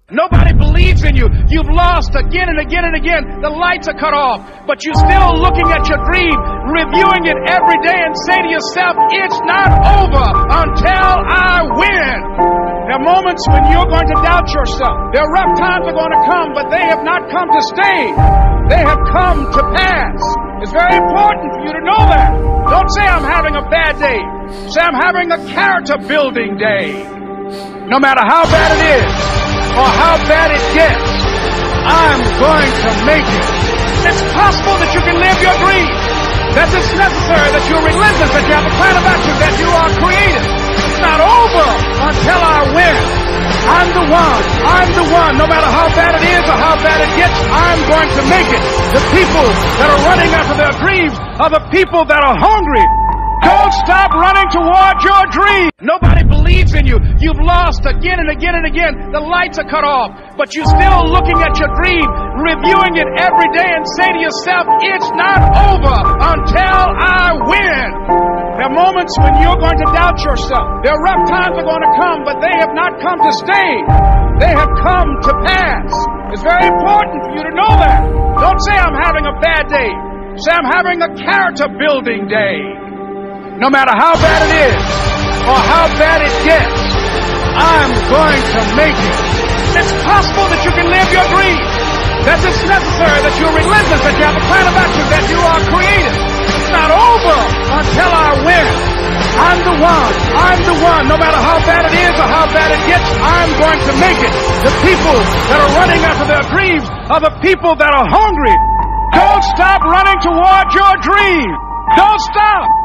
Nobody believes in you. You've lost again and again and again. The lights are cut off, but you're still looking at your dream, reviewing it every day and say to yourself, it's not over until I win. There are moments when you're going to doubt yourself. There are rough times are going to come, but they have not come to stay. They have come to pass. It's very important for you to know that. Don't say I'm having a bad day. Say I'm having a character building day. No matter how bad it is, or how bad it gets, I'm going to make it. It's possible that you can live your dream. That it's necessary that you're relentless, that you have a plan of action, that you are creative. It's not over until I win. I'm the one. No matter how bad it is or how bad it gets, I'm going to make it. The people that are running after their dreams are the people that are hungry. Don't stop running toward your dream. Nobody believes in you. You've lost again and again and again. The lights are cut off, but you're still looking at your dream, reviewing it every day and say to yourself, it's not over until I win. There are moments when you're going to doubt yourself. There are rough times are going to come, but they have not come to stay. They have come to pass. It's very important for you to know that. Don't say I'm having a bad day. Say I'm having a character building day. No matter how bad it is, or how bad it gets, I'm going to make it. It's possible that you can live your dream. That it's necessary that you're relentless, that you have a plan of action, that you are creative. It's not over until I win. I'm the one. No matter how bad it is or how bad it gets, I'm going to make it. The people that are running after their dreams are the people that are hungry. Don't stop running toward your dream. Don't stop.